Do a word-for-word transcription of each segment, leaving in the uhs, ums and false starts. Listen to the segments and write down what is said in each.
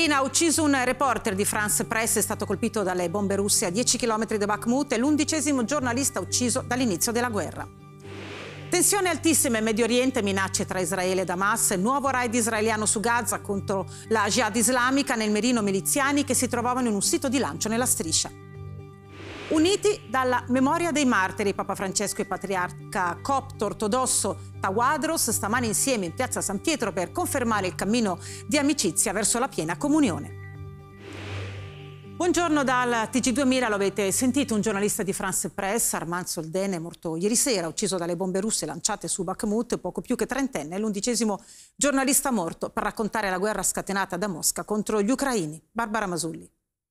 Ucraina ha ucciso un reporter di France Press, è stato colpito dalle bombe russe a dieci chilometri da Bakhmut, è l'undicesimo giornalista ucciso dall'inizio della guerra. Tensione altissima in Medio Oriente, minacce tra Israele ed Hamas, nuovo raid israeliano su Gaza contro la Jihad islamica, nel mirino miliziani che si trovavano in un sito di lancio nella striscia. Uniti dalla memoria dei martiri, Papa Francesco e patriarca copto ortodosso Tawadros stamane insieme in piazza San Pietro per confermare il cammino di amicizia verso la piena comunione. Buongiorno dal T G duemila, lo avete sentito, un giornalista di France Press, Armand Solden, è morto ieri sera, ucciso dalle bombe russe lanciate su Bakhmut, poco più che trentenne, è l'undicesimo giornalista morto per raccontare la guerra scatenata da Mosca contro gli ucraini. Barbara Masulli.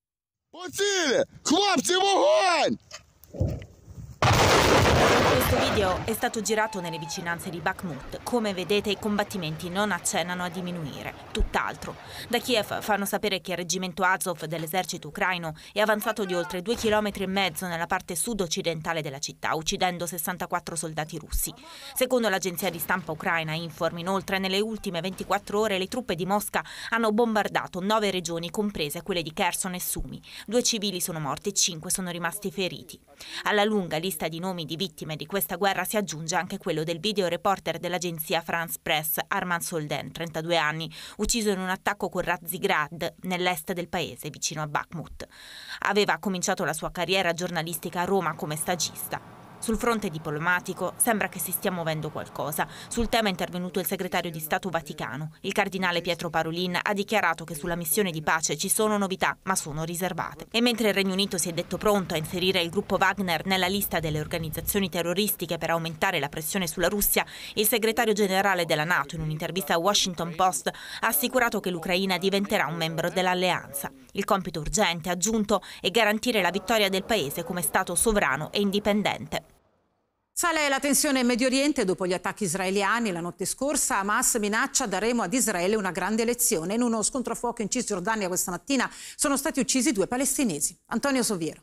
Questo video è stato girato nelle vicinanze di Bakhmut. Come vedete, i combattimenti non accennano a diminuire, tutt'altro. Da Kiev fanno sapere che il reggimento Azov dell'esercito ucraino è avanzato di oltre due chilometri e mezzo nella parte sud-occidentale della città, uccidendo sessantaquattro soldati russi. Secondo l'agenzia di stampa ucraina Inform, inoltre, nelle ultime ventiquattro ore le truppe di Mosca hanno bombardato nove regioni, comprese quelle di Kherson e Sumy. Due civili sono morti e cinque sono rimasti feriti. Alla lunga lista di nomi di vittime di questa guerra si aggiunge anche quello del video reporter dell'agenzia France Press Armand Solden, trentadue anni, ucciso in un attacco con razzi Grad nell'est del paese, vicino a Bakhmut. Aveva cominciato la sua carriera giornalistica a Roma come stagista. Sul fronte diplomatico sembra che si stia muovendo qualcosa. Sul tema è intervenuto il segretario di Stato Vaticano. Il cardinale Pietro Parolin ha dichiarato che sulla missione di pace ci sono novità, ma sono riservate. E mentre il Regno Unito si è detto pronto a inserire il gruppo Wagner nella lista delle organizzazioni terroristiche per aumentare la pressione sulla Russia, il segretario generale della NATO, in un'intervista a Washington Post, ha assicurato che l'Ucraina diventerà un membro dell'alleanza. Il compito urgente, ha aggiunto, è garantire la vittoria del paese come Stato sovrano e indipendente. Sale la tensione in Medio Oriente dopo gli attacchi israeliani. La notte scorsa Hamas minaccia daremo ad Israele una grande lezione. In uno scontro a fuoco in Cisgiordania questa mattina sono stati uccisi due palestinesi. Antonio Soviero.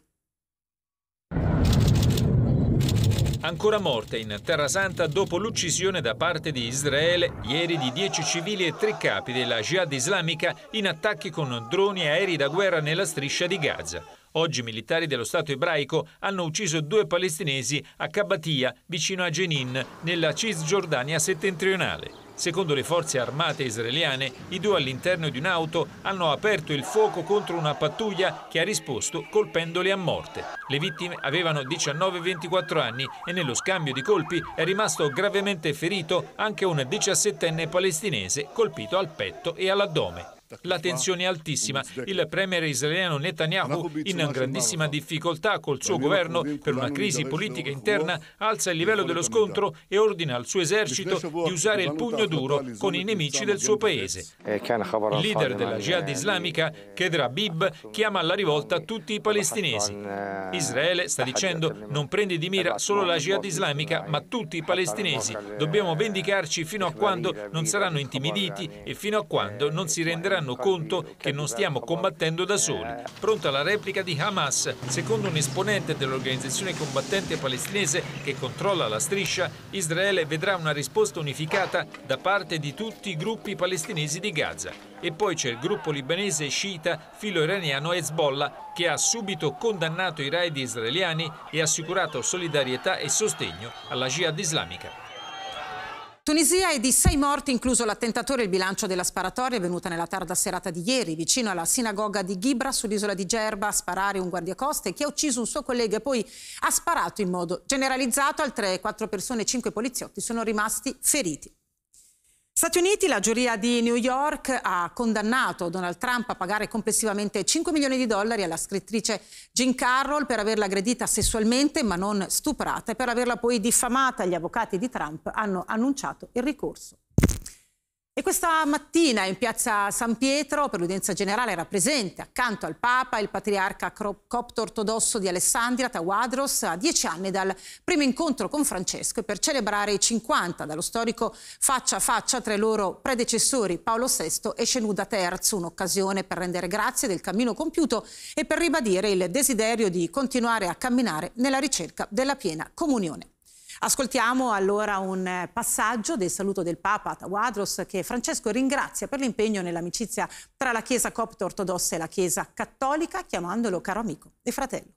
Ancora morte in Terra Santa dopo l'uccisione da parte di Israele ieri di dieci civili e tre capi della Jihad islamica in attacchi con droni e aerei da guerra nella striscia di Gaza. Oggi militari dello Stato ebraico hanno ucciso due palestinesi a Kabatia, vicino a Jenin, nella Cisgiordania settentrionale. Secondo le forze armate israeliane, i due all'interno di un'auto hanno aperto il fuoco contro una pattuglia che ha risposto colpendoli a morte. Le vittime avevano diciannove e ventiquattro anni e nello scambio di colpi è rimasto gravemente ferito anche un diciassettenne palestinese colpito al petto e all'addome. La tensione è altissima. Il premier israeliano Netanyahu, in grandissima difficoltà col suo governo per una crisi politica interna, alza il livello dello scontro e ordina al suo esercito di usare il pugno duro con i nemici del suo paese. Il leader della Jihad islamica, Kedr Habib, chiama alla rivolta tutti i palestinesi. Israele sta dicendo: non prendi di mira solo la Jihad islamica, ma tutti i palestinesi. Dobbiamo vendicarci fino a quando non saranno intimiditi e fino a quando non si renderanno conto che non stiamo combattendo da soli. Pronta la replica di Hamas. Secondo un esponente dell'organizzazione combattente palestinese che controlla la striscia, Israele vedrà una risposta unificata da parte di tutti i gruppi palestinesi di Gaza. E poi c'è il gruppo libanese sciita filo-iraniano Hezbollah, che ha subito condannato i raid israeliani e assicurato solidarietà e sostegno alla Jihad islamica. Tunisia è di sei morti, incluso l'attentatore. Il bilancio della sparatoria è venuta nella tarda serata di ieri, vicino alla sinagoga di Ghibra, sull'isola di Gerba, a sparare un guardiacoste che ha ucciso un suo collega e poi ha sparato in modo generalizzato. Altre quattro persone e cinque poliziotti sono rimasti feriti. Stati Uniti, la giuria di New York ha condannato Donald Trump a pagare complessivamente cinque milioni di dollari alla scrittrice Jean Carroll per averla aggredita sessualmente ma non stuprata e per averla poi diffamata. Gli avvocati di Trump hanno annunciato il ricorso. E questa mattina in piazza San Pietro per l'udienza generale era presente accanto al Papa il patriarca copto ortodosso di Alessandria, Tawadros, a dieci anni dal primo incontro con Francesco e per celebrare i cinquanta dallo storico faccia a faccia tra i loro predecessori Paolo sesto e Shenouda terzo, un'occasione per rendere grazie del cammino compiuto e per ribadire il desiderio di continuare a camminare nella ricerca della piena comunione. Ascoltiamo allora un passaggio del saluto del Papa a Tawadros, che Francesco ringrazia per l'impegno nell'amicizia tra la Chiesa copta ortodossa e la Chiesa cattolica, chiamandolo caro amico e fratello.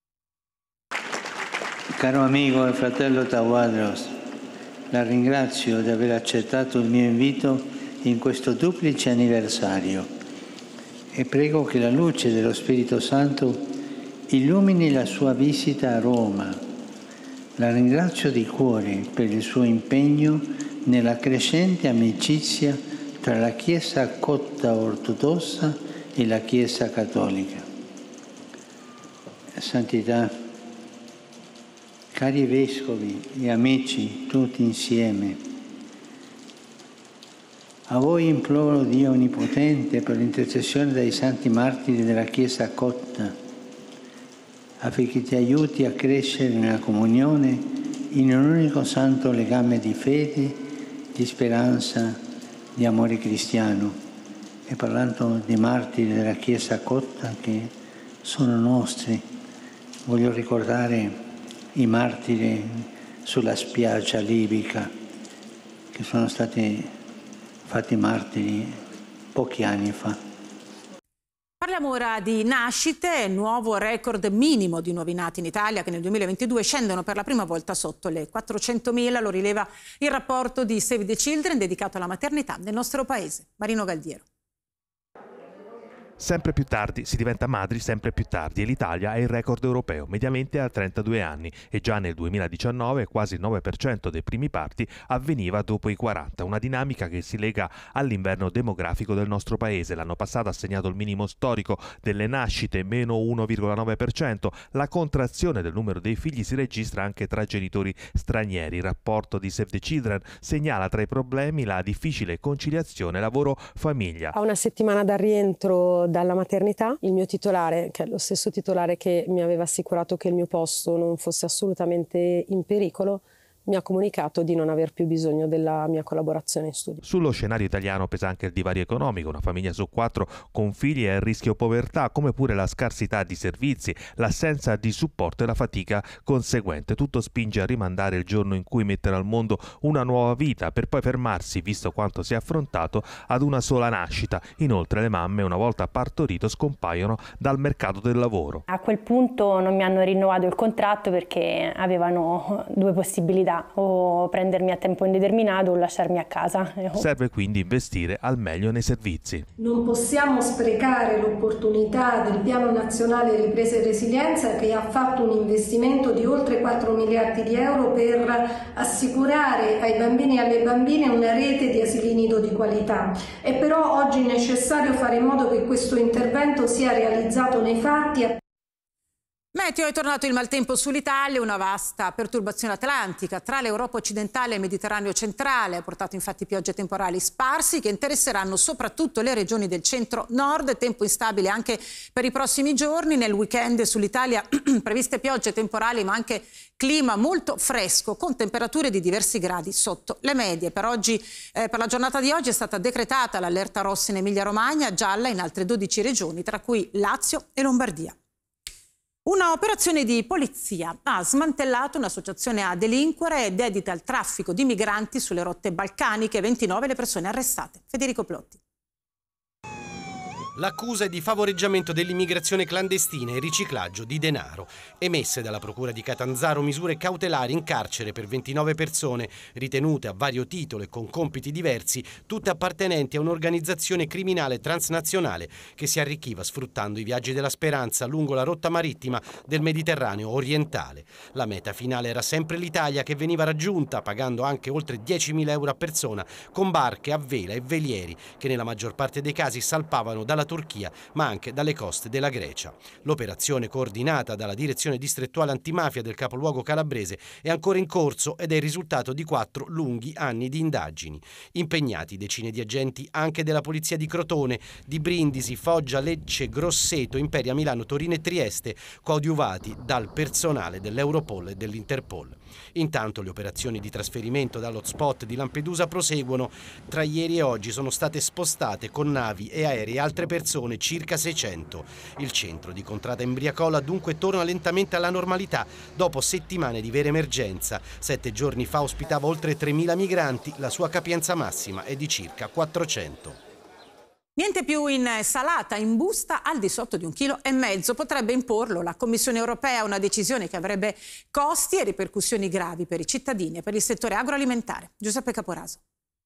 Caro amico e fratello Tawadros, la ringrazio di aver accettato il mio invito in questo duplice anniversario e prego che la luce dello Spirito Santo illumini la sua visita a Roma. La ringrazio di cuore per il suo impegno nella crescente amicizia tra la Chiesa copta ortodossa e la Chiesa cattolica. Santità, cari vescovi e amici tutti insieme, a voi imploro Dio Onnipotente per l'intercessione dei santi martiri della Chiesa copta, affinché ti aiuti a crescere nella comunione in un unico santo legame di fede, di speranza, di amore cristiano. E parlando dei martiri della Chiesa copta che sono nostri, voglio ricordare i martiri sulla spiaggia libica che sono stati fatti martiri pochi anni fa. Parliamo ora di nascite, nuovo record minimo di nuovi nati in Italia che nel duemilaventidue scendono per la prima volta sotto le quattrocentomila, lo rileva il rapporto di Save the Children dedicato alla maternità nel nostro paese. Marino Galdiero. Sempre più tardi si diventa madri sempre più tardi e l'Italia è il record europeo, mediamente a trentadue anni, e già nel duemiladiciannove quasi il nove per cento dei primi parti avveniva dopo i quaranta, una dinamica che si lega all'inverno demografico del nostro paese. L'anno passato ha segnato il minimo storico delle nascite, meno uno virgola nove per cento. La contrazione del numero dei figli si registra anche tra genitori stranieri. Il rapporto di Save the Children segnala tra i problemi la difficile conciliazione lavoro-famiglia. A una settimana dal rientro dalla maternità, il mio titolare, che è lo stesso titolare che mi aveva assicurato che il mio posto non fosse assolutamente in pericolo, mi ha comunicato di non aver più bisogno della mia collaborazione in studio. Sullo scenario italiano pesa anche il divario economico. Una famiglia su quattro con figli è a rischio povertà, come pure la scarsità di servizi, l'assenza di supporto e la fatica conseguente. Tutto spinge a rimandare il giorno in cui mettere al mondo una nuova vita, per poi fermarsi, visto quanto si è affrontato, ad una sola nascita. Inoltre le mamme, una volta partorito, scompaiono dal mercato del lavoro. A quel punto non mi hanno rinnovato il contratto perché avevano due possibilità: o prendermi a tempo indeterminato o lasciarmi a casa. Serve quindi investire al meglio nei servizi. Non possiamo sprecare l'opportunità del Piano Nazionale Ripresa e Resilienza, che ha fatto un investimento di oltre quattro miliardi di euro per assicurare ai bambini e alle bambine una rete di asili nido di qualità. È però oggi necessario fare in modo che questo intervento sia realizzato nei fatti. Meteo, è tornato il maltempo sull'Italia, una vasta perturbazione atlantica tra l'Europa occidentale e il Mediterraneo centrale ha portato infatti piogge temporali sparsi che interesseranno soprattutto le regioni del centro-nord. Tempo instabile anche per i prossimi giorni. Nel weekend sull'Italia previste piogge temporali ma anche clima molto fresco con temperature di diversi gradi sotto le medie. Per oggi, eh, per la giornata di oggi è stata decretata l'allerta rossa in Emilia-Romagna, gialla in altre dodici regioni, tra cui Lazio e Lombardia. Una operazione di polizia ha smantellato un'associazione a delinquere dedita al traffico di migranti sulle rotte balcaniche. ventinove le persone arrestate. Federico Plotti. L'accusa è di favoreggiamento dell'immigrazione clandestina e riciclaggio di denaro. Emesse dalla Procura di Catanzaro misure cautelari in carcere per ventinove persone, ritenute a vario titolo e con compiti diversi, tutte appartenenti a un'organizzazione criminale transnazionale che si arricchiva sfruttando i viaggi della speranza lungo la rotta marittima del Mediterraneo orientale. La meta finale era sempre l'Italia, che veniva raggiunta pagando anche oltre diecimila euro a persona, con barche a vela e velieri che nella maggior parte dei casi salpavano dalla Turchia ma anche dalle coste della Grecia. L'operazione, coordinata dalla Direzione Distrettuale Antimafia del capoluogo calabrese, è ancora in corso ed è il risultato di quattro lunghi anni di indagini. Impegnati decine di agenti anche della Polizia di Crotone, di Brindisi, Foggia, Lecce, Grosseto, Imperia, Milano, Torino e Trieste, coadiuvati dal personale dell'Europol e dell'Interpol. Intanto le operazioni di trasferimento dall'hotspot di Lampedusa proseguono. Tra ieri e oggi sono state spostate con navi e aerei altre persone, circa seicento. Il centro di Contrada Imbriacola dunque torna lentamente alla normalità dopo settimane di vera emergenza. Sette giorni fa ospitava oltre tremila migranti, la sua capienza massima è di circa quattrocento. Niente più in salata, in busta al di sotto di un chilo e mezzo. Potrebbe imporlo la Commissione europea, una decisione che avrebbe costi e ripercussioni gravi per i cittadini e per il settore agroalimentare. Giuseppe Caporaso.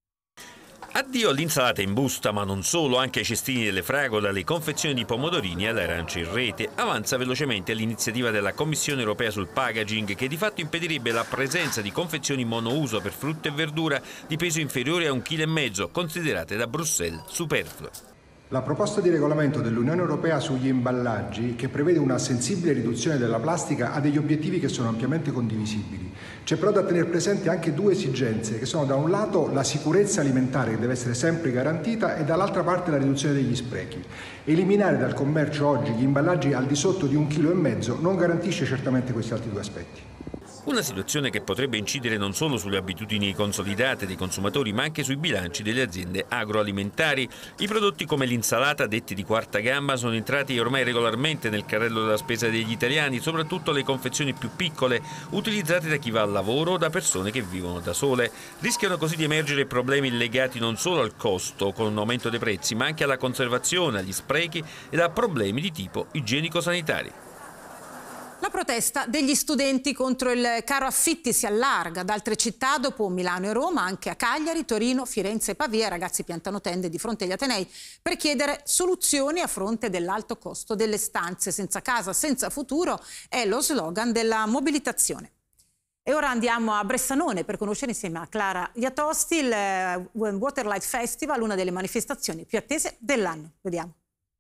Addio all'insalata in busta, ma non solo, anche ai cestini delle fragole, alle confezioni di pomodorini e alle arance in rete. Avanza velocemente l'iniziativa della Commissione europea sul packaging, che di fatto impedirebbe la presenza di confezioni monouso per frutta e verdura di peso inferiore a un chilo e mezzo, considerate da Bruxelles superflue. La proposta di regolamento dell'Unione Europea sugli imballaggi, che prevede una sensibile riduzione della plastica, ha degli obiettivi che sono ampiamente condivisibili. C'è però da tenere presente anche due esigenze, che sono da un lato la sicurezza alimentare, che deve essere sempre garantita, e dall'altra parte la riduzione degli sprechi. Eliminare dal commercio oggi gli imballaggi al di sotto di un chilo e mezzo non garantisce certamente questi altri due aspetti. Una situazione che potrebbe incidere non solo sulle abitudini consolidate dei consumatori, ma anche sui bilanci delle aziende agroalimentari. I prodotti come l'insalata, detti di quarta gamma, sono entrati ormai regolarmente nel carrello della spesa degli italiani, soprattutto le confezioni più piccole, utilizzate da chi va al lavoro o da persone che vivono da sole. Rischiano così di emergere problemi legati non solo al costo, con un aumento dei prezzi, ma anche alla conservazione, agli sprechi ed a problemi di tipo igienico-sanitari. La protesta degli studenti contro il caro affitti si allarga ad altre città. Dopo Milano e Roma, anche a Cagliari, Torino, Firenze e Pavia i ragazzi piantano tende di fronte agli atenei per chiedere soluzioni a fronte dell'alto costo delle stanze. Senza casa, senza futuro è lo slogan della mobilitazione. E ora andiamo a Bressanone per conoscere insieme a Clara Iatosti il Waterlight Festival, una delle manifestazioni più attese dell'anno. Vediamo.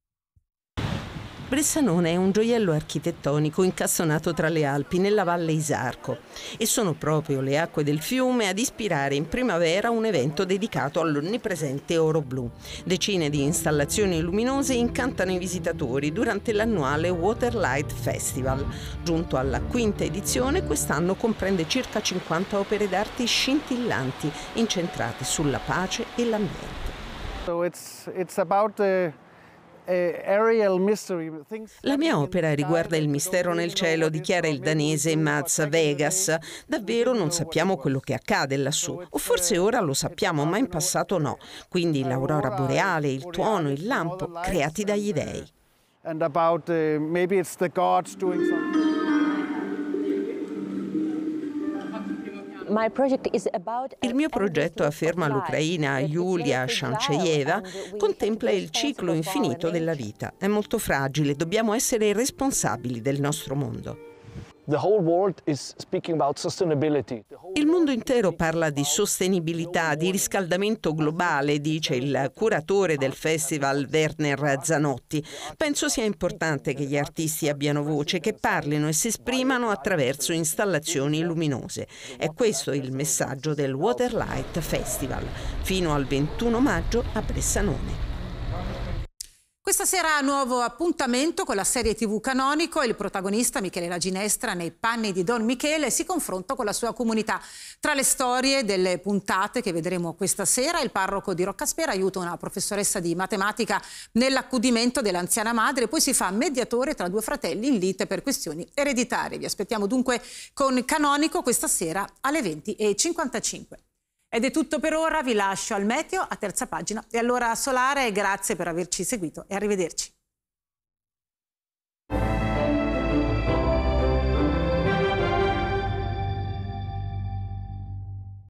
Bressanone è un gioiello architettonico incassonato tra le Alpi nella Valle Isarco e sono proprio le acque del fiume ad ispirare in primavera un evento dedicato all'onnipresente oro blu. Decine di installazioni luminose incantano i visitatori durante l'annuale Waterlight Festival. Giunto alla quinta edizione, quest'anno comprende circa cinquanta opere d'arte scintillanti incentrate sulla pace e l'ambiente. So it's, it's about the... La mia opera riguarda il mistero nel cielo, dichiara il danese Mads Vegas. Davvero non sappiamo quello che accade lassù, o forse ora lo sappiamo, ma in passato no. Quindi l'aurora boreale, il tuono, il lampo, creati dagli dei. And about uh, maybe it's the gods doing something. Il mio progetto, afferma l'ucraina Yulia Shancheyeva, contempla il ciclo infinito della vita. È molto fragile, dobbiamo essere responsabili del nostro mondo. Il mondo intero parla di sostenibilità, di riscaldamento globale, dice il curatore del festival Werner Zanotti. Penso sia importante che gli artisti abbiano voce, che parlino e si esprimano attraverso installazioni luminose. È questo il messaggio del Waterlight Festival, fino al ventuno maggio a Bressanone. Questa sera nuovo appuntamento con la serie tivù Canonico. Il protagonista Michele La Ginestra, nei panni di Don Michele, si confronta con la sua comunità. Tra le storie delle puntate che vedremo questa sera, il parroco di Roccaspera aiuta una professoressa di matematica nell'accudimento dell'anziana madre, poi si fa mediatore tra due fratelli in lite per questioni ereditarie. Vi aspettiamo dunque con Canonico questa sera alle venti e cinquantacinque. Ed è tutto per ora, vi lascio al meteo a terza pagina e all'ora solare. Grazie per averci seguito e arrivederci.